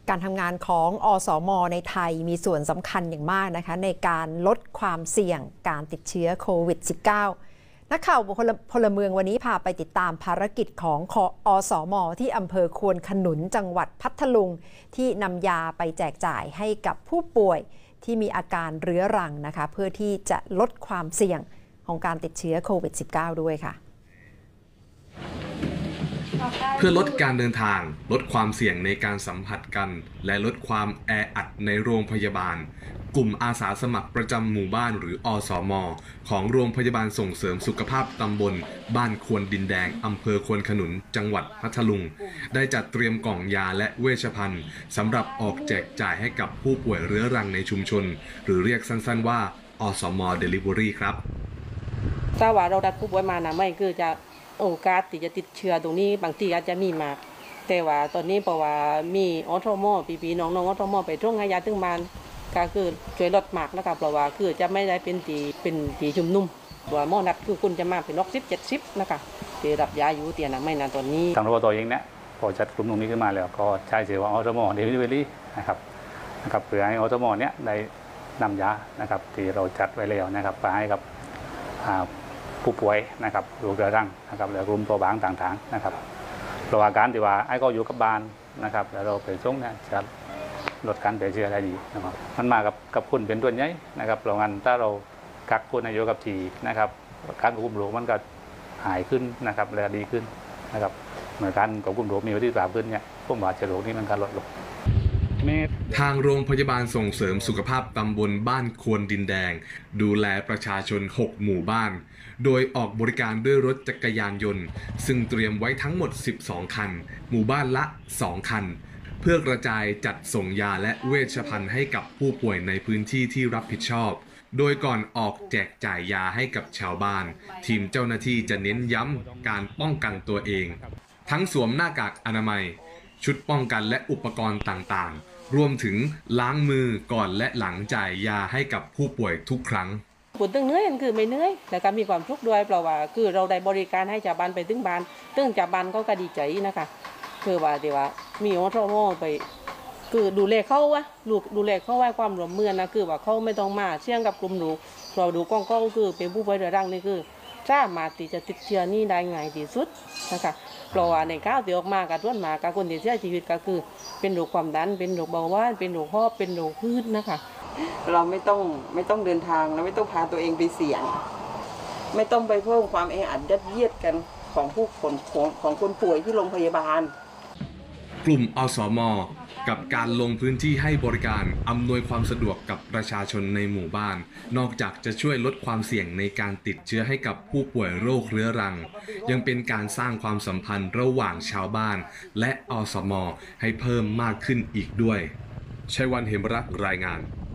การทำงานของอสม.ในไทยมีส่วนสำคัญอย่างมากนะคะในการลดความเสี่ยงการติดเชื้อโควิด -19 นักข่าวพลเมืองวันนี้พาไปติดตามภารกิจของอสม.ที่อำเภอควนขนุนจังหวัดพัทลุงที่นำยาไปแจกจ่ายให้กับผู้ป่วยที่มีอาการเรื้อรังนะคะเพื่อที่จะลดความเสี่ยงของการติดเชื้อโควิด -19 ด้วยค่ะเพื่อลดการเดินทางลดความเสี่ยงในการสัมผัสกันและลดความแออัดในโรงพยาบาลกลุ่มอาสาสมัครประจำหมู่บ้านหรืออสม.ของโรงพยาบาลส่งเสริมสุขภาพตำบลบ้านควนดินแดงอำเภอควนขนุนจังหวัดพัทลุงได้จัดเตรียมกล่องยาและเวชภัณฑ์สำหรับออกแจกจ่ายให้กับผู้ป่วยเรื้อรังในชุมชนหรือเรียกสั้นๆว่าอสม. Delivery ครับถ้าว่าเราดัดผู้ป่วยมานะไม่คือจะโอกาสที่จะติดเชื้อตรงนี้บางทีอาจจะมีมากแต่ว่าตอนนี้เพราะว่ามีอสม.พี่ๆน้องๆอสม.ไปตรงให้ยาถึงบ้านก็คือช่วยลดมากนะครับเพราะว่าคือจะไม่ได้เป็นตีชุมนุมว่าหมอนัดคือคุณจะมาเป็น60-70นะคะที่รับยาอยู่เตียนะไม่นานตอนนี้ทางรปต.เองเนี่ยพอจัดกลุ่มตรงนี้ขึ้นมาแล้วก็ใช้ชื่อว่าอสม. Delivery นะครับเพื่อให้อสม.เนี่ยได้นำยานะครับที่เราจัดไว้แล้วนะครับไปให้กับผู้ป่วยนะครับโรคเรื้อรังนะครับและกลุ่มเปราะบางต่างๆนะครับเพราะว่าการที่ว่าไอ้ก็อยู่กับบ้านนะครับแล้วเราไปส่งเนี่ยจะลดการแพร่เชื้อได้ดีนะครับมันมากับคุณเป็นตัวใหญ่นะครับเพราะงั้นถ้าเรากักคุณอายุกับทีนะครับการควบคุมโรคมันก็หายขึ้นนะครับและดีขึ้นนะครับเหมือนการควบคุมโรคมีประสิทธิภาพขึ้นเนี่ยพวกบาดเจ็บโรคนี้มันก็ลดลงทางโรงพยาบาลส่งเสริมสุขภาพตำบลบ้านควนดินแดงดูแลประชาชน6หมู่บ้านโดยออกบริการด้วยรถจักรยานยนต์ซึ่งเตรียมไว้ทั้งหมด12คันหมู่บ้านละ2คันเพื่อกระจายจัดส่งยาและเวชภัณฑ์ให้กับผู้ป่วยในพื้นที่ที่รับผิดชอบโดยก่อนออกแจกจ่ายยาให้กับชาวบ้านทีมเจ้าหน้าที่จะเน้นย้ำการป้องกันตัวเองทั้งสวมหน้ากากอนามัยชุดป้องกันและอุปกรณ์ต่างๆรวมถึงล้างมือก่อนและหลังจ่ายยาให้กับผู้ป่วยทุกครั้งปวดตึงเหนื่อยคือไม่เหนื่อยแต่ก็มีความทุกข์ด้วยเพราะว่าคือเราได้บริการให้ชาวบ้านไปถึงบ้านตึงชาวบ้านเขาก็ดีใจนะคะคือว่าที่ว่ามีอสม.ไปคือดูแลเขาวะดูแลเขาไว้ความร่วมมือนะคือว่าเขาไม่ต้องมาเชื่องกับกลุ่มเราดูกล้องเขาคือเป็นผู้ป่วยเรื้อรังนี่คือสามารถที่จะติดเชื้อนี่ได้ง่ายที่สุดนะคะเพราะว่าในข้าวที่ออกมากับต้นมากับคนที่เสียชีวิตก็คือเป็นโรคความดันเป็นโรคเบาหวานเป็นโรคหอบเป็นโรคพืชนะคะเราไม่ต้องเดินทางเราไม่ต้องพาตัวเองไปเสี่ยงไม่ต้องไปเพิ่มความแออัดยัดเยียดกันของผู้คนของคนป่วยที่โรงพยาบาลกลุ่มอสม.กับการลงพื้นที่ให้บริการอำนวยความสะดวกกับประชาชนในหมู่บ้านนอกจากจะช่วยลดความเสี่ยงในการติดเชื้อให้กับผู้ป่วยโรคเรื้อรังยังเป็นการสร้างความสัมพันธ์ระหว่างชาวบ้านและอสม.ให้เพิ่มมากขึ้นอีกด้วยชัยวัฒน์ เหมรักษ์รายงาน